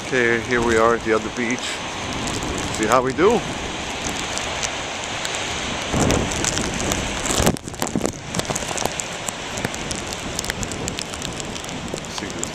Okay, here we are at the other beach. See how we do? See this.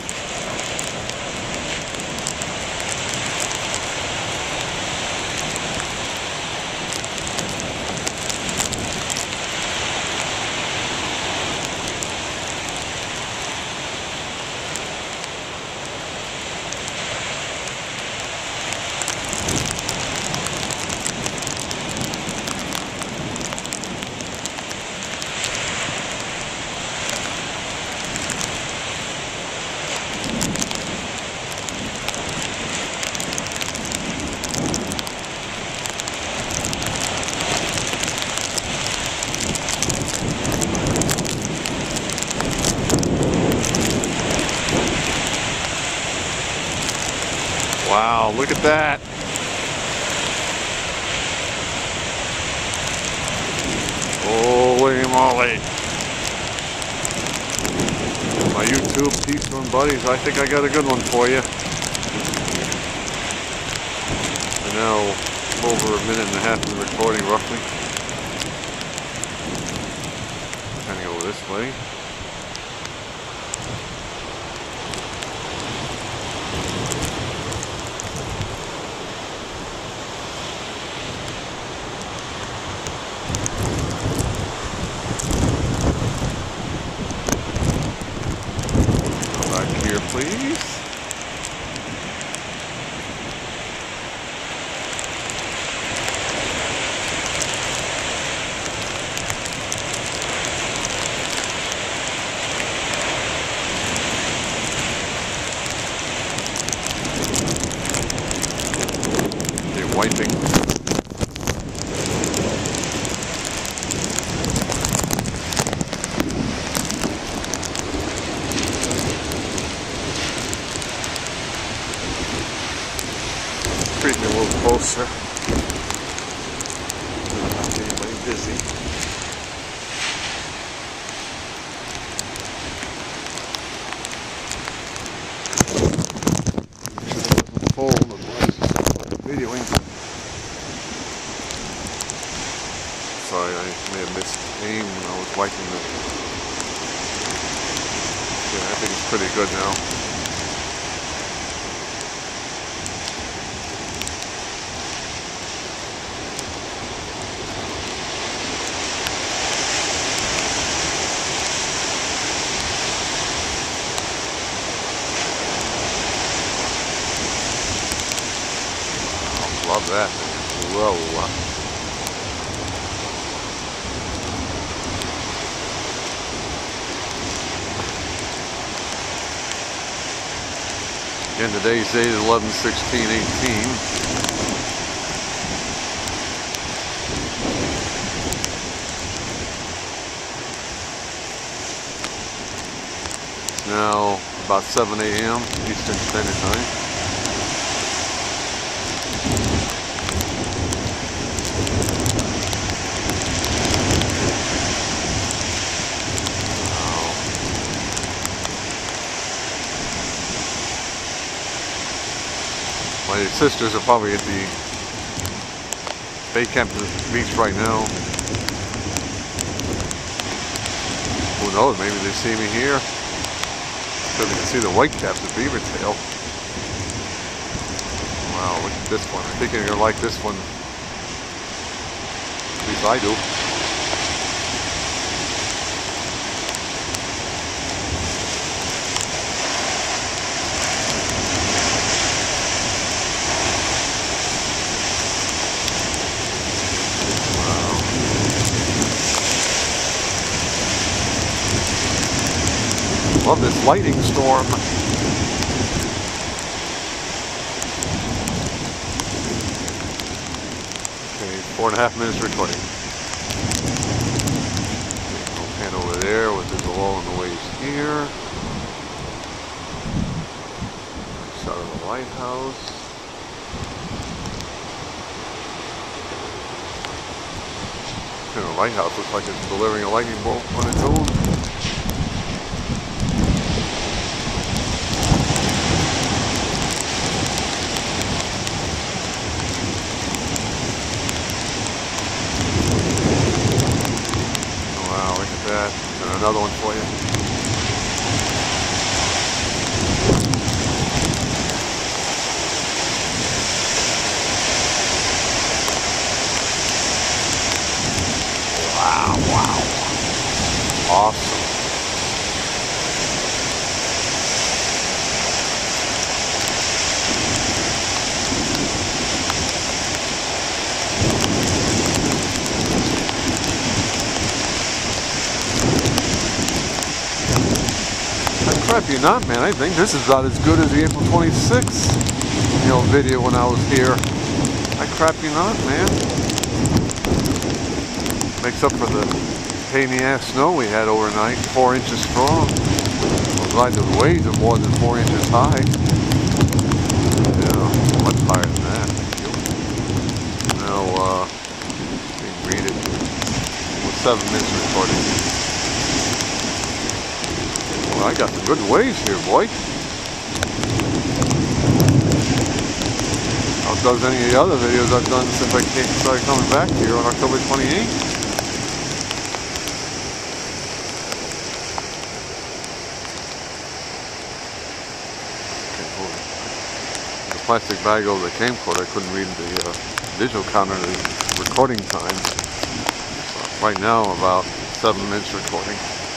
Wow, look at that. Holy moly. My YouTube Tstorms buddies, I think I got a good one for you. We're now over a minute and a half of recording roughly. Trying to go this way. Please. Okay, wiping. Creep me a little closer. Not anybody busy. Full, otherwise it's videoing. Sorry, I may have missed aim when I was wiping it. Yeah, I think it's pretty good now. Love that. Whoa. Again, today's date is 11/16/18. It's now about 7 a.m. Eastern Standard Time. My sisters are probably at the Bay Camp Beach right now. Who knows, maybe they see me here. So they can see the white caps of beaver tail. Wow, look at this one. I think you're going to like this one. At least I do. Love this lighting storm. Okay, 4.5 minutes recording. We'll pan over there with the glow on the waves here. Shot of the lighthouse. And the lighthouse looks like it's delivering a lightning bolt on its own. crap you not, man. I think this is about as good as the April 26th, video when I was here. I crap you not, man. Makes up for the pain in the ass snow we had overnight, 4 inches strong. I'm glad the waves are more than 4 inches high. Yeah, much higher than that. Now, let me read it. 7 minutes recording. Well, I got some good waves here, boy. Outdoes any of the other videos I've done since I started coming back here on October 28th. The plastic bag over the camcorder, I couldn't read the digital counter, the recording time. Right now, about 7 minutes recording.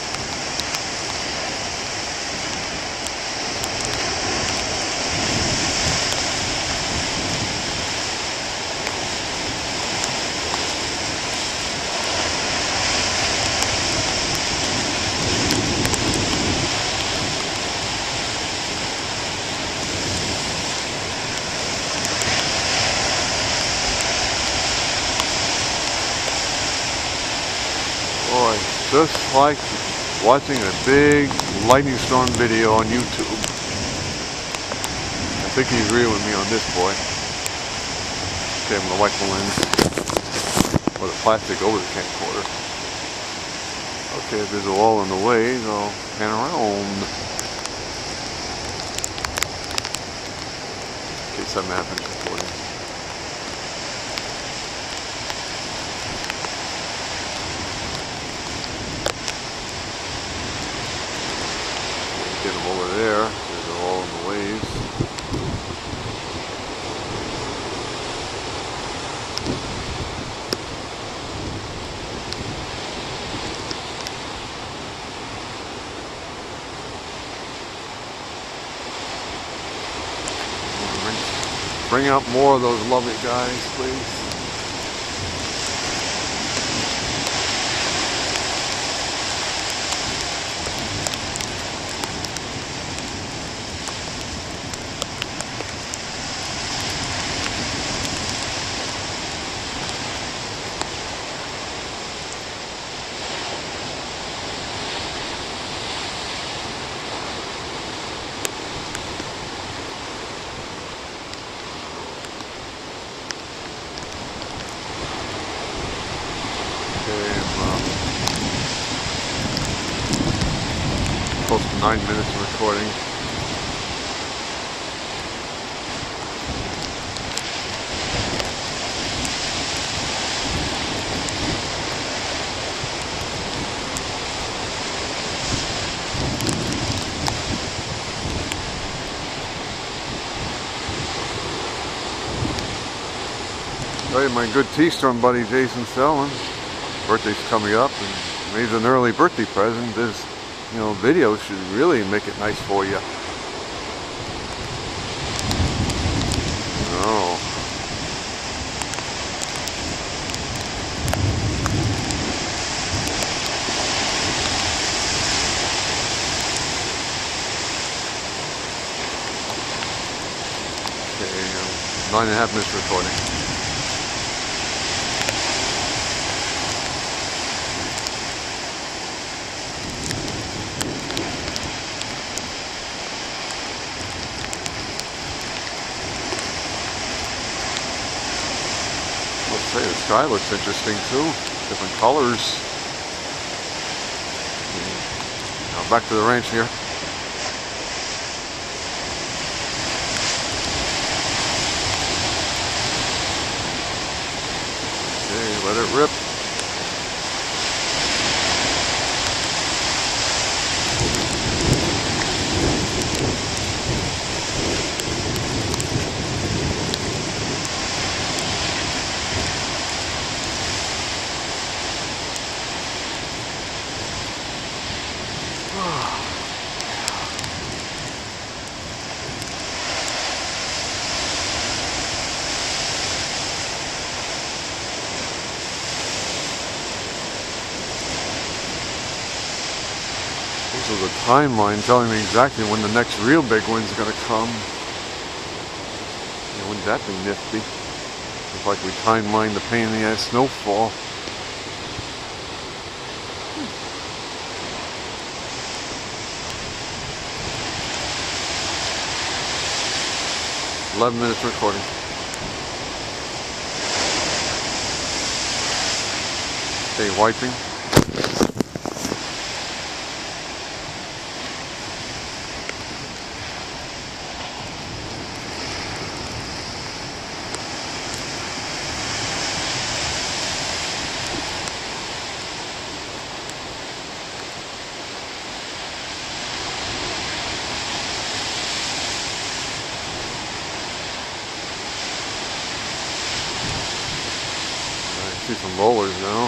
Boy, just like watching a big lightning storm video on YouTube. I think you agree with me on this, boy. Okay, I'm gonna wipe the lens or the plastic over the camcorder. Okay, if there's a wall in the way, I'll pan around. Okay, 7.5 inch recording. Get them over there. There's a wall in the waves. Bring out more of those lovely guys, please. Close to 9 minutes of recording. Hey, my good Tstorm buddy Jason Selwyn. Birthday's coming up, and maybe it's an early birthday present. This, video should really make it nice for you. Oh. Okay, 9.5 minutes recording. Say, the sky looks interesting too, different colors. Now back to the ranch here. Okay, let it rip. This is a timeline telling me exactly when the next real big one's going to come. Yeah, wouldn't that be nifty? It's like we timeline the pain in the ass snowfall. Hmm. 11 minutes recording. Okay, wiping. I see some rollers now.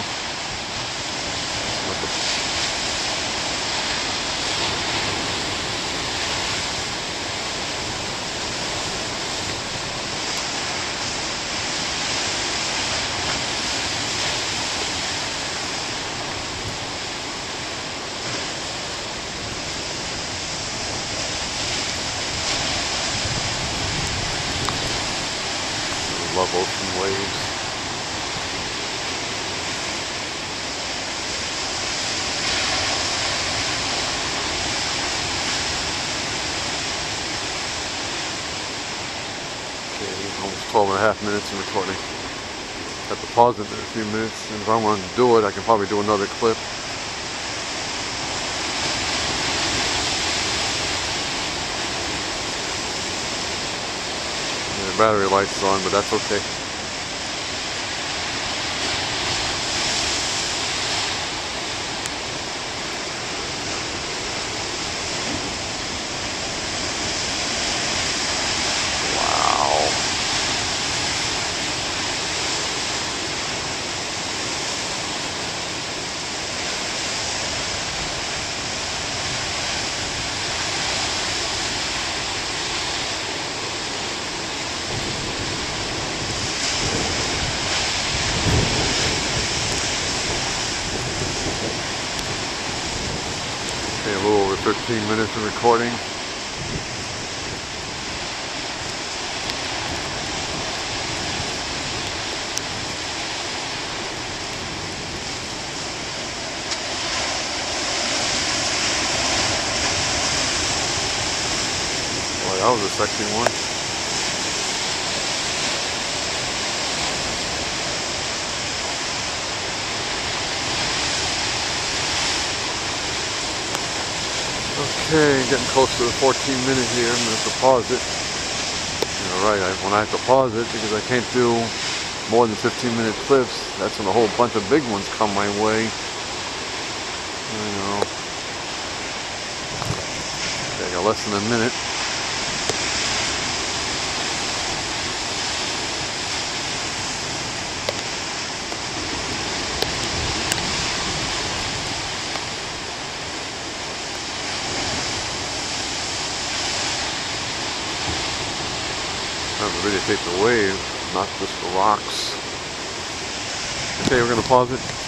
Love ocean waves. Okay, almost 12.5 minutes in recording. Have to pause it in a few minutes, and if I want to do it, I can probably do another clip. The battery light's on, but that's okay. Wow. Okay, a little over 13 minutes of recording. Boy, that was a sexy one. Okay, getting close to the 14-minute here. I'm going to have to pause it. You're right, when I have to pause it because I can't do more than 15-minute clips, that's when a whole bunch of big ones come my way. You know. Okay, I got less than a minute. I'm going to videotape the wave, not just the rocks. Okay, we're going to pause it.